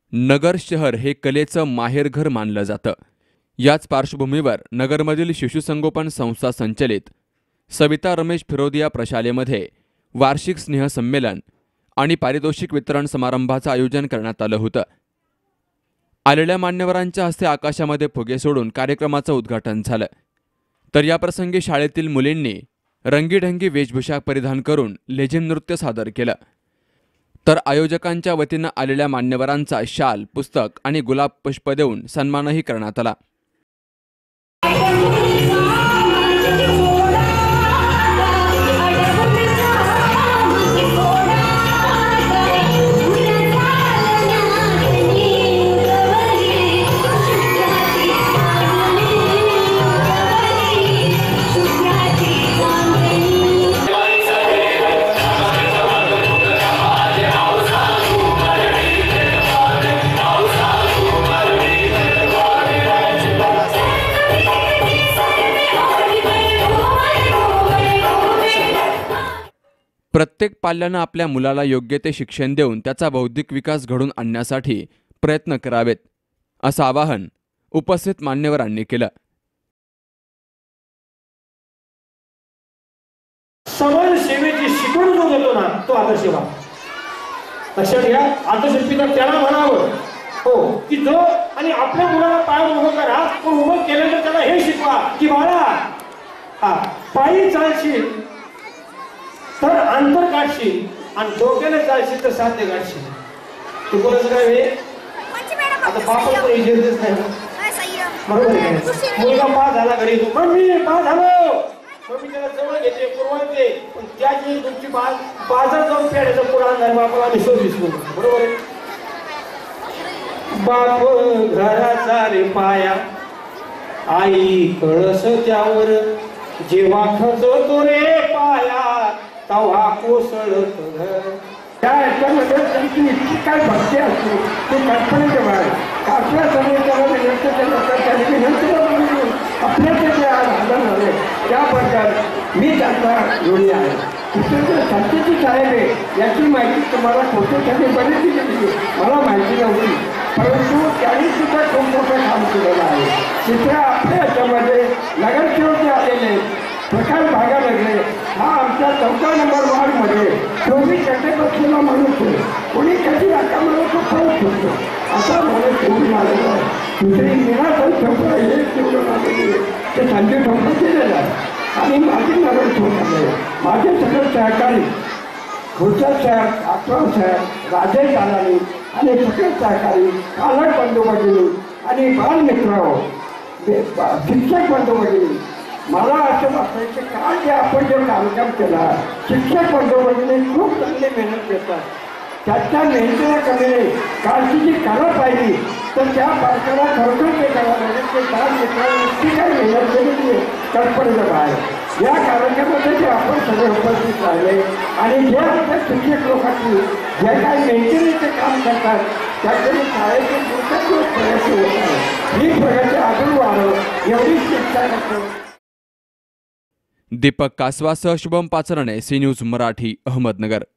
नगर शहर हे कलेचं माहेरघर मानलं जातं। याच पार्श्वभूमीवर नगरमधील शिशुसंगोपन संस्था संचलित सविता रमेश फिरोदिया प्रशालेमध्ये वार्षिक स्नेहसंमेलन आणि पारितोषिक वितरण समारंभाचं आयोजन करण्यात आलं होतं। आलेल्या मान्यवरांच्या हस्ते आकाशामध्ये फुगे सोडून कार्यक्रमाचं उद्घाटन झालं। तर याप्रसंगी शाळेतील मुलींनी रंगीढंगी वेशभूषा परिधान करून लेझिम नृत्य सादर केलं। तर आयोजकांच्या वतीनं आलेल्या मान्यवरांचा शाल, पुस्तक आणि गुलाब पुष्प देऊन सन्मानही करण्यात आला। प्रत्येक पाल्यानं आपल्या मुलाला योग्य ते शिक्षण देऊन त्याचा बौद्धिक विकास घडवून आणण्यासाठी प्रयत्न करावेत, असं आवाहन उपस्थित मान्यवरांनी केलं। समाज सेवेची शिकवण जो देतो ना, तो आदर्श व्हा। लक्षात घ्या, आदर्श पिता त्याला म्हणावं हो की जो आणि आपल्या मुलाला पाय उभं करा, पण उभं केलं तर त्याला हे शिकवा की बाळा पायी चालशील तर अंतर काढशील आणि डोक्याने चालशील तर साध्य काढशील। तू कोणाचं काय हे आता बापाला पण इजेच नाही बरोबर आहे। मुलगा पास झाला घरी, तू मम्मी पास झालो, मम्मी त्याला जवळ घेते, पुरवते, पण त्याची तुमची बाजार जाऊन पेड्याचं पुराण झालं बापाला विश्वास दिसतो बरोबर आहे। बाप घराचा रे पाया, आई कळस त्यावर, जेव्हा खचतो रे पाया तवा कोसळत घर। त्या याच्यामध्ये त्यांची इतकी काय भक्ती असते ते कल्पनेच्या बाहेर। आपल्या समाजामध्ये आपल्या जे आधार झाले त्याबद्दल मी त्यांचा ऋणी आहे। सत्तेची साहेब आहे याची माहिती तुम्हाला कोर्टासाठी बरीच दिली, मला माहिती नव्हती, परंतु त्यांनी सुद्धा खूप मोठं काम केलेलं आहे। तिथे आपल्या याच्यामध्ये नगरसेवक जे आलेले प्रकाश भागा लागले, हा आमच्या 4 नंबर वार्डमध्ये 24 माणूस आहे, कोणी कधी आता मला तो फरक होतो असा मला निवडून आलेला आहे। दुसरी मीनाताई ठोकरा हे निवडून आलेली ते संजय ठोकरा केलेलं आहे आणि माझे नगरसेवक आले, माझे सगळे सहकारी खुर्चा साहेब, आठवण साहेब, राजेश जालानी आणि सगळे सहकारी, पालक बंधू भगिनी आणि बालमित्र शिक्षक बंधू भगिनी, मला असं वाटतं की काल जे आपण जो कार्यक्रम केला, शिक्षक बंधू भगिनी खूप चांगली मेहनत घेतात, त्याच्या मेहनतीला कमी नाही। कालची जी कला पाहिजे तर त्या बालकाला खरोखर ते करावं लागेल की बाल मित्रांनी इतकी काय मेहनत केलेली आहे कल्पनेच्या बाहेर। या कार्यक्रमामध्ये जे आपण सगळे उपस्थित राहिले आणि जे आपल्या शिक्षक लोकांनी जे काही मेंटेनन्सचे काम करतात त्याकडे शाळेचे पुस्तक प्रयत्न होत आहे, ही प्रगती अजून वाढव एवढीच शिक्षा करतो। दीपक कासवासह शुभम पाचरणे, सी न्यूज मराठी, अहमदनगर।